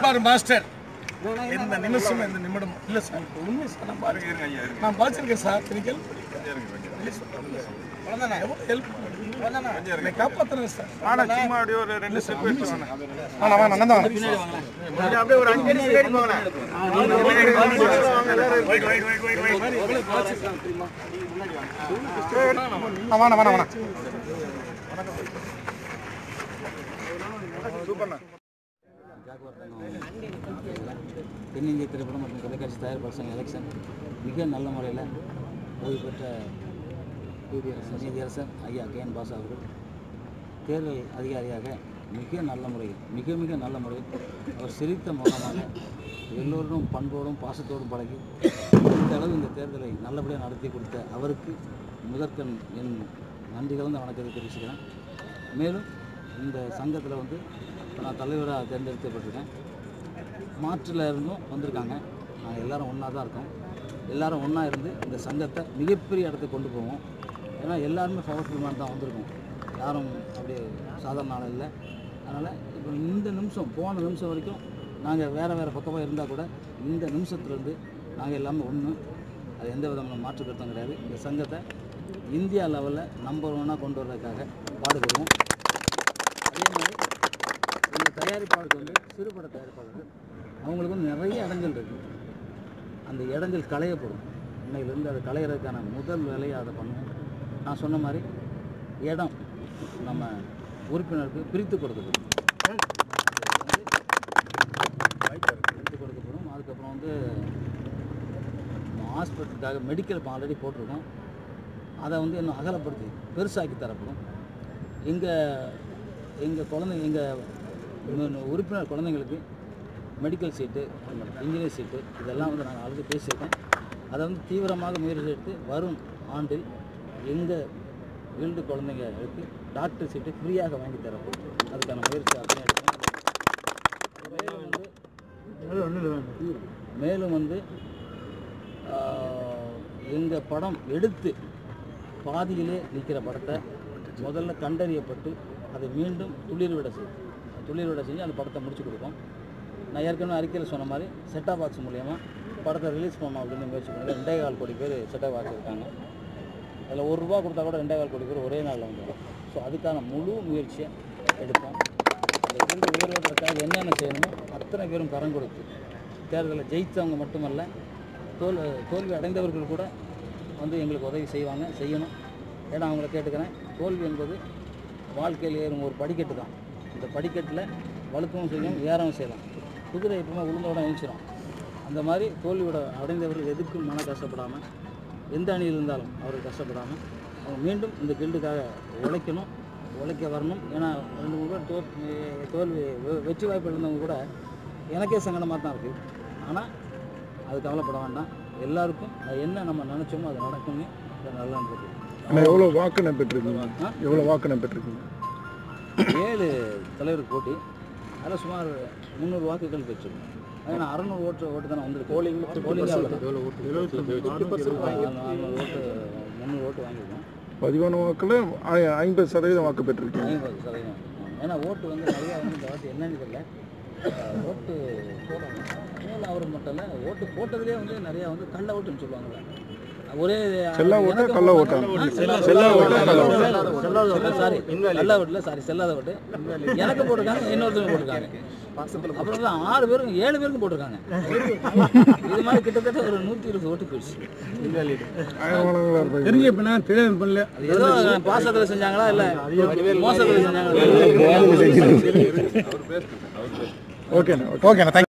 Rajkumar master இந்த நிமிஷம் இந்த நிமிடம் இல்லை சார் உண்மை சார் நான் பார்த்துருக்கேன் சார் நீங்கள் ஹெல்ப் காப்பாற்றுறேன் சார் சும்மா அப்படியே ஒரு 2 ஸ்டெப் எடுத்து அப்படியே ஒரு 5 நிமிஷம் ஏறி போங்க தென்னிந்திய திரைப்படம் மற்றும் தொலைக்காட்சி தயாரிப்பாளர் சங்க எலெக்ஷன் மிக நல்ல முறையில் ஓய்வு பெற்ற நீதியரசர் ஐயா கேஎன் பாசா அவர்கள் தேர்தல் அதிகாரியாக மிக நல்ல முறையில் மிக நல்ல முறையில் அவர் சிரித்த முகமாக எல்லோரும் பண்போடும் பாசத்தோடும் பழகி இந்த அளவு இந்த தேர்தலை நல்லபடியாக நடத்தி கொடுத்த அவருக்கு முதற்கண் என் நன்றி கலந்த வணக்கத்தை தெரிவிச்சுக்கிறேன். மேலும் இந்த சங்கத்தில் வந்து நான் தலைவராக தேர்ந்தெடுக்கப்பட்டிருக்கேன். மாற்றில் இருந்தும் வந்திருக்காங்க. நாங்கள் எல்லோரும் ஒன்றா தான் இருக்கோம். எல்லோரும் ஒன்றா இருந்து இந்த சங்கத்தை மிகப்பெரிய இடத்துக்கு கொண்டு போவோம். ஏன்னா எல்லாருமே பவர்ஃபுல் மேன் தான் வந்திருக்கோம். யாரும் அப்படியே சாதாரண ஆள் இல்லை. அதனால் இப்போ இந்த நிமிஷம் போன நிமிஷம் வரைக்கும் நாங்கள் வேறு பக்கமாக இருந்தால் கூட இந்த நிமிஷத்துலேருந்து நாங்கள் எல்லாமே ஒன்று. அது எந்த விதமான மாற்று கருத்தும் கிடையாது. இந்த சங்கத்தை இந்தியா லெவலில் நம்பர் 1 கொண்டு வர்றதுக்காக பாடுபடுவோம். அதே மாதிரி இந்த தயாரிப்பாளருக்கு வந்து சிறுபட தயாரிப்பாளர்கள் அவங்களுக்கு வந்து நிறைய இடைஞ்சல் இருக்குது. அந்த இடைஞ்சல் களையப்படும். இன்னையிலேருந்து அதை களையிறதுக்கான முதல் வேலையை அதை பண்ணுவோம். நான் சொன்ன மாதிரி இடம் நம்ம உறுப்பினருக்கு பிரித்து கொடுக்கப்படும். அதுக்கப்புறம் வந்து ஹாஸ்பிட்டலுக்காக மெடிக்கல் ஆல்ரெடி போட்டிருக்கோம். அதை வந்து இன்னும் அகலப்படுத்தி பெருசாக்கி தரப்படும். எங்கள் குழந்தைங்க எங்கள் உறுப்பினர் குழந்தைங்களுக்கு மெடிக்கல் சீட்டு, இன்ஜினியர் சீட்டு இதெல்லாம் வந்து நாங்கள் ஆல்ரெடி பேசியிருக்கேன். அதை வந்து தீவிரமாக முயற்சி எடுத்து வரும் ஆண்டில் எங்கள் வீட்டு குழந்தைங்களுக்கு டாக்டர் சீட்டு ஃப்ரீயாக வாங்கி தரப்படும். அதுக்கான முயற்சி அப்படியே எடுப்போம். மேலும் வந்து எங்கள் படம் எடுத்து பாதியிலே நிற்கிற படத்தை முதல்ல கண்டறியப்பட்டு அதை மீண்டும் துளிர்விட செஞ்சு அந்த படத்தை முடிச்சு கொடுப்போம். நான் ஏற்கனவே அறிக்கையில் சொன்ன மாதிரி செட்டாப் பாக்ஸ் மூலயமா படத்தை ரிலீஸ் பண்ணோம் அப்படின்னு முயற்சி பண்ணி 2.25 கோடி பேர் செட்டாப் பாக்ஸ் இருக்காங்க. அதில் ₹1 கொடுத்தா கூட 2.25 கோடி பேர் ஒரே நாளில் வந்துடும். ஸோ அதுக்கான முழு முயற்சியை எடுப்போம். அந்த இரண்டு உயர்வதற்காக என்னென்ன செய்யணுமோ அத்தனை பேரும் கரம் கொடுத்து தேர்தலில் ஜெயித்தவங்க மட்டுமல்ல தோல்வி அடைந்தவர்கள் கூட வந்து எங்களுக்கு உதவி செய்யணும். ஏன்னா அவங்கள கேட்டுக்கிறேன், தோல்வி என்பது வாழ்க்கையில் ஏறும் ஒரு படிக்கட்டு தான். இந்த படிக்கட்டில் வழுக்கவும் செய்யணும், ஏறவும் செய்யலாம். குதிரை எப்பவுமே உளுந்தோட எழுச்சிடும். அந்த மாதிரி தோல்வியோட அடைந்தவர்கள் எதுக்கும் மன கஷ்டப்படாமல், எந்த அணியில் இருந்தாலும் அவர்கள் கஷ்டப்படாமல் அவங்க மீண்டும் இந்த கில்டுக்காக உழைக்க வரணும். ஏன்னா 2-3 பேர் தோல்வி வெற்றி வாய்ப்பு இருந்தவங்க கூட எனக்கே சங்கடமாக தான் இருக்குது. ஆனால் அது கவலைப்பட வேண்டாம். எல்லாருக்கும் என்ன நம்ம நினச்சோமோ அது நடக்கும்னு நல்லா இருந்தது. எவ்வளோ வாக்கு பெற்றிருக்கீங்க? 7 தலைவருக்கு போட்டி. அதில் சுமார் 300 வாக்குகள் பெற்றிருக்கோம். ஏன்னா 600 ஓட்டு தானே வந்துருக்கு. போலிங்காக 300 ஓட்டு வாங்கியிருக்கோம். 11 வாக்கில் 50% வாக்கு பெற்றிருக்கீங்க. 50%. ஏன்னா ஓட்டு வந்து நிறையா வந்து இந்த வாட்டி என்னன்னு தெரியல. ஓட்டு அவர் மட்டும் இல்லை, ஓட்டு போட்டதுலேயே வந்து நிறையா வந்து கள்ள ஓட்டுன்னு சொல்லுவாங்கள்ல. ஒரே செல்லாத ஓட்டு எனக்கு போட்டிருக்காங்க, இன்னொருத்தவங்க போட்டிருக்காங்க. அப்புறம் வந்து 6 பேருக்கும் 7 பேருக்கும் போட்டிருக்காங்க. இது மாதிரி கிட்டத்தட்ட ஒரு 120 ஓட்டு போயிடுச்சு. ஏதோ பாசத்தில் செஞ்சாங்களா இல்லை மோசத்தில் செஞ்சாங்களா? ஓகேண்ணா.